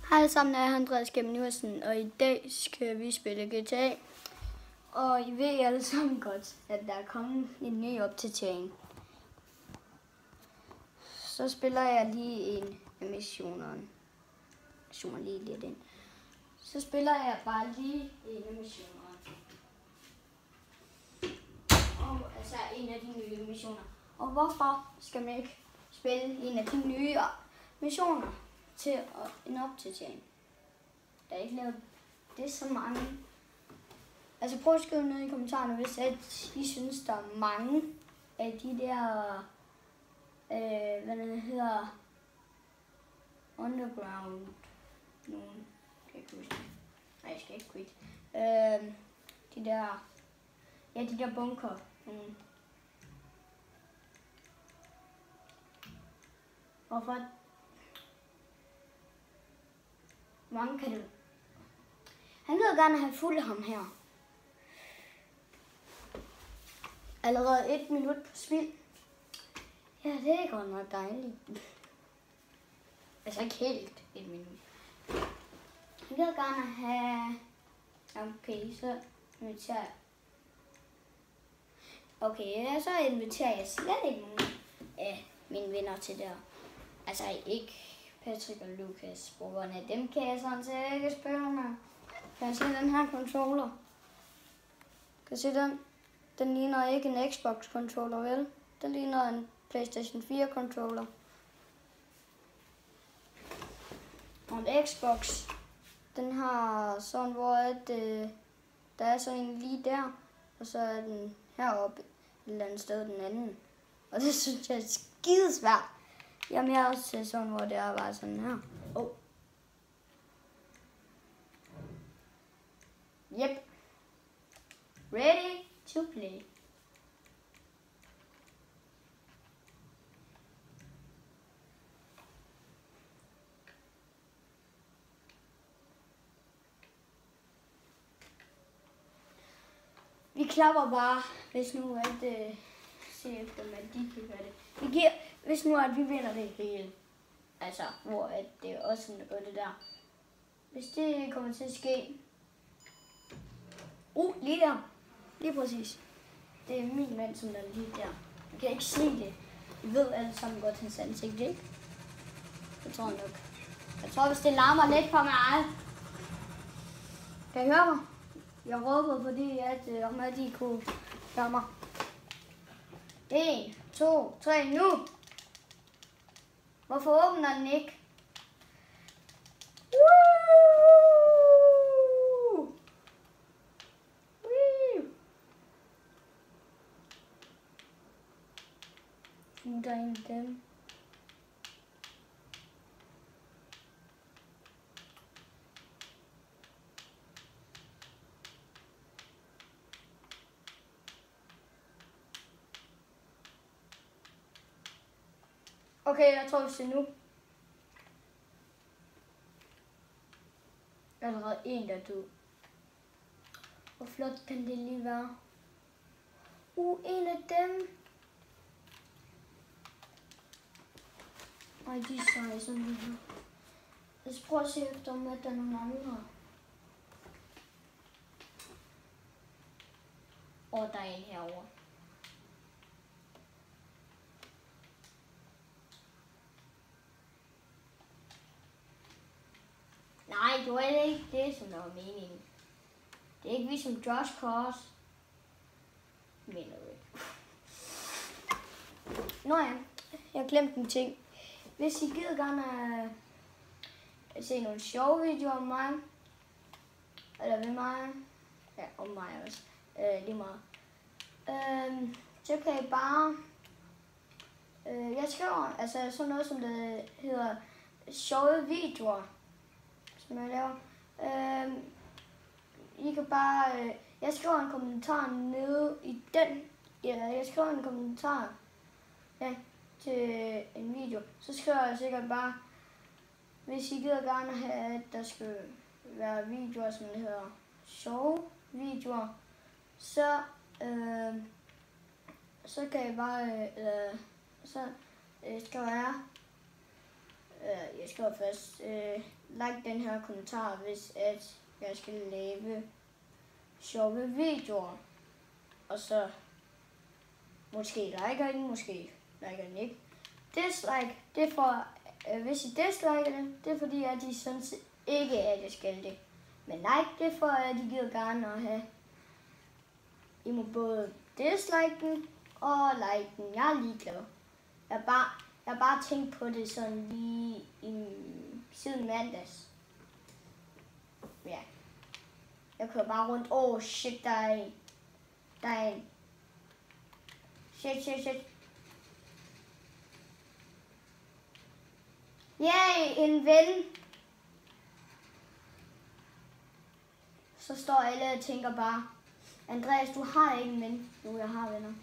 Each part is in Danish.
Hej alle sammen, jeg er Andreas Gennem Iversen, og i dag skal vi spille GTA. Og I ved alle sammen godt, at der er kommet en ny opdatering. Så spiller jeg lige en af missionerne. Zoomer lige lidt ind. Så spiller jeg bare lige en af missionerne. Og altså en af de nye missioner. Og hvorfor skal man ikke spille en af de nye missioner til en opdatering? Der er ikke lavet det så mange. Altså prøv at skrive ned i kommentarerne, hvis I synes, der er mange af de der, hvad det hedder, underground, nogen, kan jeg ikke huske. Nej, jeg skal ikke quit. De der bunker. Hvorfor? Mange kan det. Han vil gerne have fuld ham her. Allerede 1 minut på spil. Ja, det er godt nok dejligt. Altså ikke helt 1 minut. Han vil gerne have... Okay, så inviterer jeg. Okay, så inviterer jeg slet ikke nogen af mine venner til der. Altså ikke Patrick og Lukas, på grund af dem kan jeg sådan set ikke spille med. Kan jeg se den her controller? Kan I se den? Den ligner ikke en Xbox controller, vel? Den ligner en PlayStation 4 controller. Og en Xbox, den har sådan, hvor der er så en lige der, og så er den heroppe et eller andet sted den anden. Og det synes jeg er skidesvært. Jamen jeg har også set sådan, hvor det er bare sådan her. Yep. Ready to play. Vi klapper bare, hvis nu at se efter, at de kan gøre det. Vi giver, hvis nu at vi vinder det hele. Altså, hvor at det er også sådan, der gør det der. Hvis det kommer til at ske. Lige der. Lige præcis. Det er min mand, som er lige der. Jeg kan ikke se det. I ved alle sammen godt hans ansigt, ikke? Det tror jeg nok. Jeg tror, hvis det larmer lidt for mig. Kan I høre mig? Jeg råber, fordi om at de kunne høre mig. 1, 2, 3, nu! Hvorfor åbner den ikke? Der er en af dem. Okay, jeg tror vi ser nu. Allerede en, der er død. Hvor flot kan det lige være? En af dem. Ej, de er seje sådan lige her. Lad os prøve at se efter, om der er nogle andre. Og der er en herovre. Nej, det var ikke det, som der var meningen. Det er ikke vi som Just Cause. Mener du ikke? Nå ja, jeg glemte en ting. Hvis I gider gerne se nogle sjove videoer om mig, eller ved mig, ja, om mig også, lige meget, så kan I bare, jeg skriver altså sådan noget, som det hedder sjove videoer, som jeg laver. I kan bare, jeg skriver en kommentar nede i den, jeg skriver en kommentar, ja, til en video, så skriver jeg sikkert bare, hvis I gider gerne have, at der skal være videoer, som det hedder sjove videoer, så kan I bare, så skriver jeg, Jeg skal først like den her kommentar, hvis at jeg skal lave sjove videoer. Og så måske liker den, måske liker den ikke. Dislike, det er for, hvis I disliker det, det er fordi, at de synes ikke, at jeg skal det. Men like, det er for, at de gider gerne at have. I må både dislike den og like den. Jeg er ligeglad. Jeg har bare tænkt på det sådan lige siden mandags. Ja. Jeg kører bare rundt. Shit, der er en. Shit. Yay, en ven. Så står alle og tænker bare, Andreas, du har ikke en ven. Jo, jeg har venner.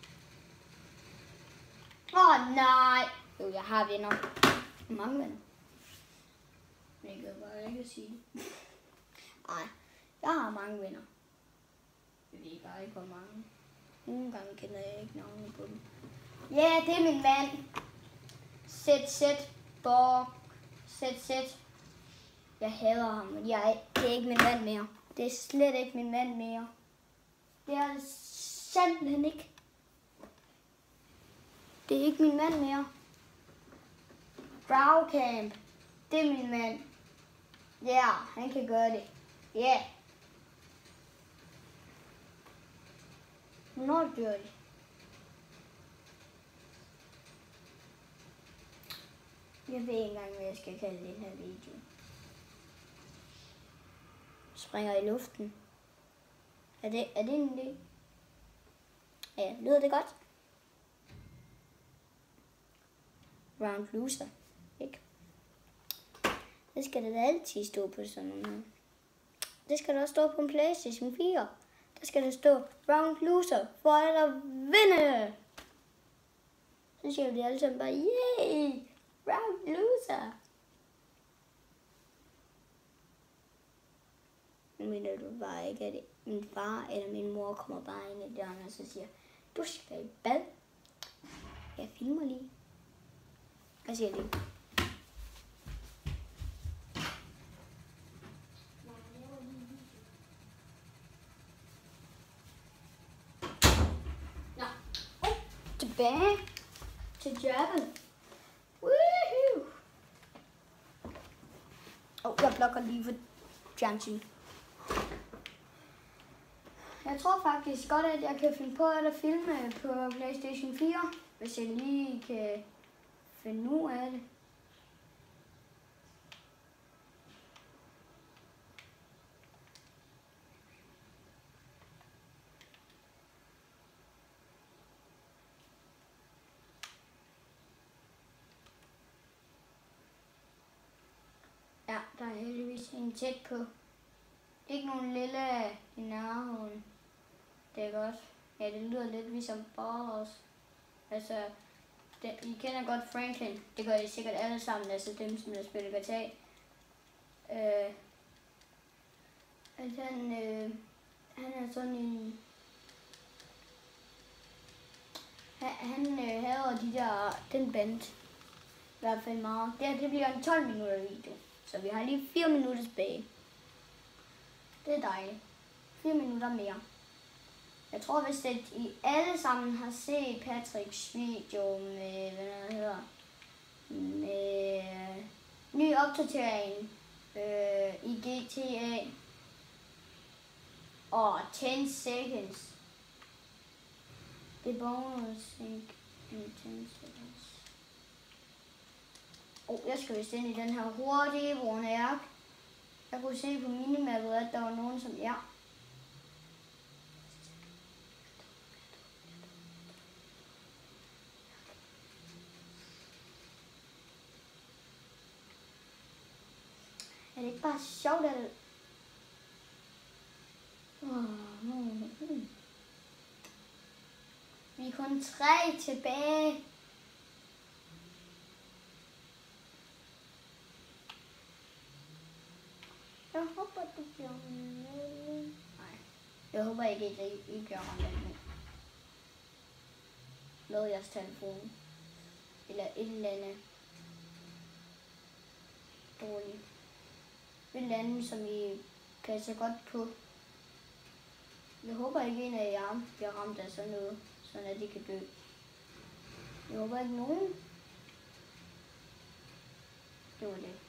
Nej. Jo, jeg har venner. Mange venner. Jeg kan bare ikke sige det. Nej, jeg har mange venner. Jeg ved bare ikke, hvor mange. Nogle gange kender jeg ikke navnene på dem. Ja, det er min mand. Sæt. Jeg hader ham, men det er ikke min mand mere. Det er slet ikke min mand mere. Det er det simpelthen ikke. Det er ikke min mand mere. Browcamp. Det er min mand. Ja, han kan gøre det. Ja. Hvornår gør det? Jeg ved ikke engang, hvad jeg skal kalde den her video. Springer i luften. Er det en idé? Ja, lyder det godt? Round loser, ikke? Det skal da altid stå på sådan noget. Det skal der stå på en PlayStation 4. Der skal der stå round loser, for at vinde. Så siger de alle sammen bare, yay, round loser. Nu mener du bare ikke, at min far eller min mor kommer bare ind i døren og så siger, du skal i bad. Jeg filmer lige. Hvad siger de? Tilbage til jobbet. Woohoo! Jeg blokker lige for fjernsyn. Jeg tror faktisk godt, at jeg kan finde på at filme på PlayStation 4, hvis jeg lige kan finde ud af det. Ja, der er heldigvis en tæt på. Ikke nogen lille i nærheden. Det er godt. Ja, det lyder lidt ligesom Ballers. Altså, I kender godt Franklin. Det gør I sikkert alle sammen, altså dem, som der spiller guitar. Altså han er sådan en... Han hader den band. I hvert fald meget. Det bliver en 12 minutter video. Så vi har lige 4 minutter tilbage. Det er dejligt. 4 minutter mere. Jeg tror, hvis I alle sammen har set Patricks video med, hvad der hedder, med ny opdatering i GTA og 10 seconds. Det er bonus, ikke? 10 seconds. Jeg skal vist ind i den her hurtige Warnærk. Jeg kunne se på minimappet, at der var nogen som er. Er det ikke bare sjovt, at vi er kun 3 tilbage. Jeg håber, du bliver med. Nej, jeg håber ikke, at I bliver med. Lad jeres telefon. Eller et eller andet. dårligt. Et eller andet, som I passer godt på. Jeg håber ikke, en af jer bliver ramt af sådan noget, sådan at de kan dø. Jeg håber ikke nogen. Det var det.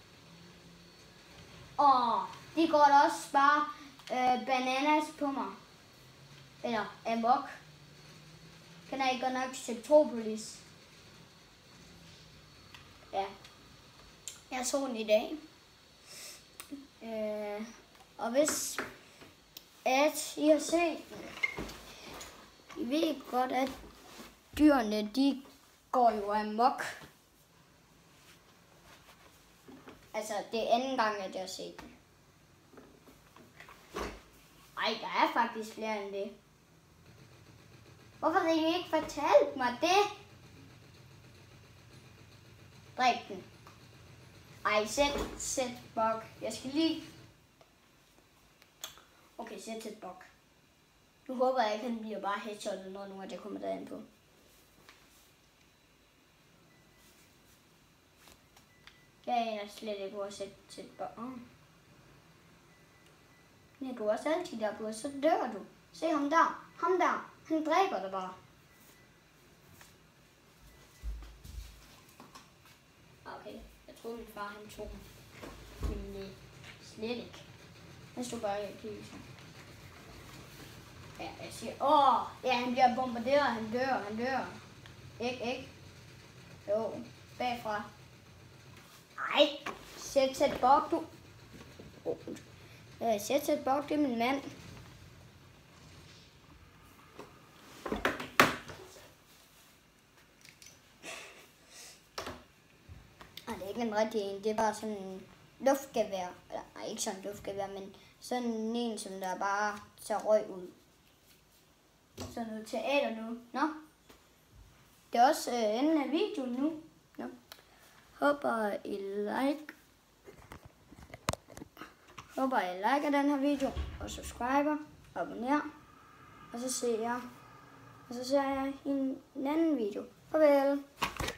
De går da også bare bananas på mig. Eller amok. Kan jeg godt nok Septropolis. Ja. Jeg så den i dag. Og hvis at I har set den, I ved godt, at dyrene, de går jo amok. Altså, det er anden gang, at jeg har set den. Ej, der er faktisk flere end det. Hvorfor har I ikke fortalt mig det? Drik den. Ej, sæt bok. Jeg skal lige... Okay, sæt bok. Nu håber jeg ikke, at han bliver bare headshotet, når nu det kommer derind på. Jeg aner slet ikke, hvor at sætte bok. Ja, du er også altid der på, så dør du. Se ham der. Ham der. Han dræber dig bare. Okay, jeg troede min far, han tog den. Men slet ikke. Han stod bare i kigge. Ja, jeg siger, ja, han bliver bombarderet, han dør. Ikke. Jo, bagfra. Ej, sæt bok, du. Sæt bok, det er min mand. Det er ikke en rigtig en, det er bare sådan en luftgevær. Eller, nej, ikke sådan en luftgevær, men sådan en, som der bare tager røg ud. Sådan noget teater nu. Nå. Det er også enden af videoen nu. Nå. Håber I liker den her video, og subscriber, abonner, og så ser jeg i en anden video. Farvel!